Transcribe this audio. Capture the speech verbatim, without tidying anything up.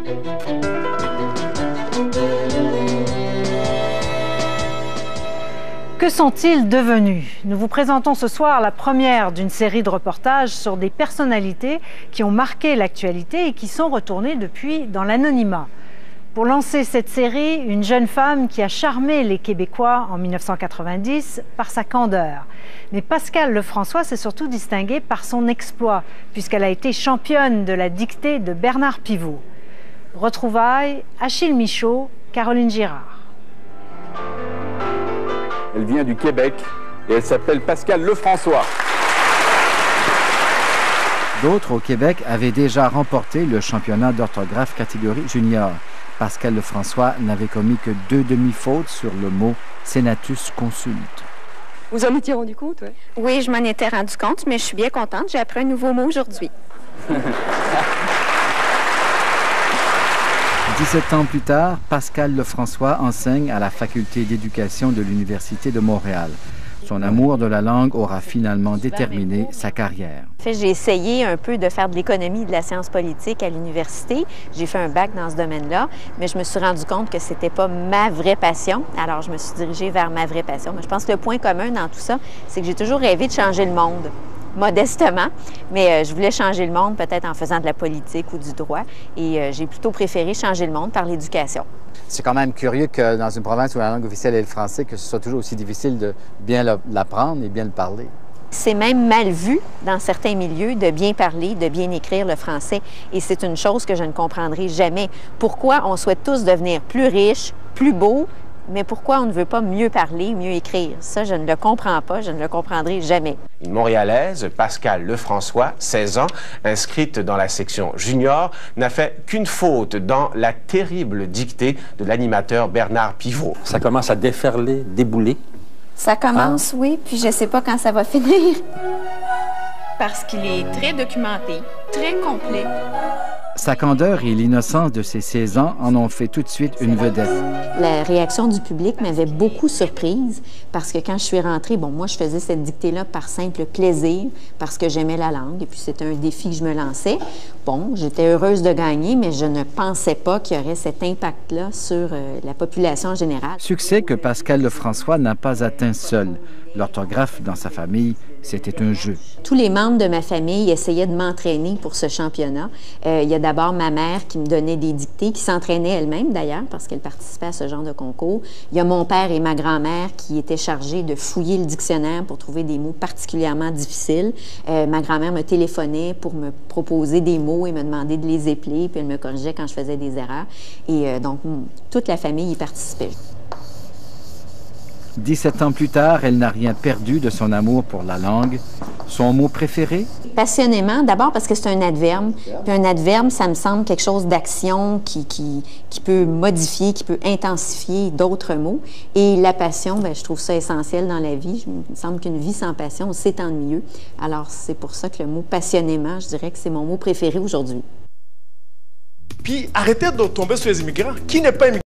Que sont-ils devenus? Nous vous présentons ce soir la première d'une série de reportages sur des personnalités qui ont marqué l'actualité et qui sont retournées depuis dans l'anonymat. Pour lancer cette série, une jeune femme qui a charmé les Québécois en mille neuf cent quatre-vingt-dix par sa candeur. Mais Pascale Lefrançois s'est surtout distinguée par son exploit, puisqu'elle a été championne de la dictée de Bernard Pivot. Retrouvailles, Achille Michaud, Caroline Girard. Elle vient du Québec et elle s'appelle Pascale Lefrançois. D'autres au Québec avaient déjà remporté le championnat d'orthographe catégorie junior. Pascale Lefrançois n'avait commis que deux demi-fautes sur le mot « senatus consulte ». Vous en étiez rendu compte, oui? Oui, je m'en étais rendu compte, mais je suis bien contente. J'ai appris un nouveau mot aujourd'hui. dix-sept ans plus tard, Pascale Lefrançois enseigne à la faculté d'éducation de l'Université de Montréal. Son amour de la langue aura finalement déterminé sa carrière. En fait, j'ai essayé un peu de faire de l'économie de la science politique à l'université. J'ai fait un bac dans ce domaine-là, mais je me suis rendu compte que c'était pas ma vraie passion. Alors, je me suis dirigée vers ma vraie passion. Mais je pense que le point commun dans tout ça, c'est que j'ai toujours rêvé de changer le monde. Modestement, mais euh, je voulais changer le monde peut-être en faisant de la politique ou du droit, et euh, j'ai plutôt préféré changer le monde par l'éducation. C'est quand même curieux que dans une province où la langue officielle est le français, que ce soit toujours aussi difficile de bien l'apprendre et bien le parler. C'est même mal vu dans certains milieux de bien parler, de bien écrire le français, et c'est une chose que je ne comprendrai jamais. Pourquoi on souhaite tous devenir plus riches, plus beaux, mais pourquoi on ne veut pas mieux parler, mieux écrire? Ça, je ne le comprends pas, je ne le comprendrai jamais. Une Montréalaise, Pascale Lefrançois, seize ans, inscrite dans la section junior, n'a fait qu'une faute dans la terrible dictée de l'animateur Bernard Pivot. Ça commence à déferler, débouler. Ça commence, ah. oui, puis je ne sais pas quand ça va finir. Parce qu'il est très documenté, très complet. Sa candeur et l'innocence de ses seize ans en ont fait tout de suite une vedette. La réaction du public m'avait beaucoup surprise parce que quand je suis rentrée, bon, moi, je faisais cette dictée-là par simple plaisir, parce que j'aimais la langue et puis c'était un défi que je me lançais. Bon, j'étais heureuse de gagner, mais je ne pensais pas qu'il y aurait cet impact-là sur euh, la population en général. Succès que Pascale Lefrançois n'a pas atteint seule. L'orthographe dans sa famille, c'était un jeu. Tous les membres de ma famille essayaient de m'entraîner pour ce championnat. Euh, il y a d'abord ma mère qui me donnait des dictées, qui s'entraînait elle-même d'ailleurs, parce qu'elle participait à ce genre de concours. Il y a mon père et ma grand-mère qui étaient chargés de fouiller le dictionnaire pour trouver des mots particulièrement difficiles. Euh, ma grand-mère me téléphonait pour me proposer des mots et me demander de les épeler, puis elle me corrigeait quand je faisais des erreurs. Et euh, donc, toute la famille y participait. dix-sept ans plus tard, elle n'a rien perdu de son amour pour la langue. Son mot préféré? Passionnément, d'abord parce que c'est un adverbe. Puis un adverbe, ça me semble quelque chose d'action qui, qui, qui peut modifier, qui peut intensifier d'autres mots. Et la passion, bien, je trouve ça essentiel dans la vie. Il me semble qu'une vie sans passion, c'est ennuyeux. Alors, c'est pour ça que le mot passionnément, je dirais que c'est mon mot préféré aujourd'hui. Puis arrêtez de tomber sur les immigrants. Qui n'est pas immigrant?